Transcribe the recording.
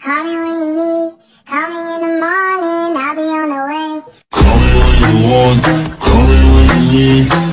Call me when you need. Call me in the morning, I'll be on the way. Call me when you want, call me when you need.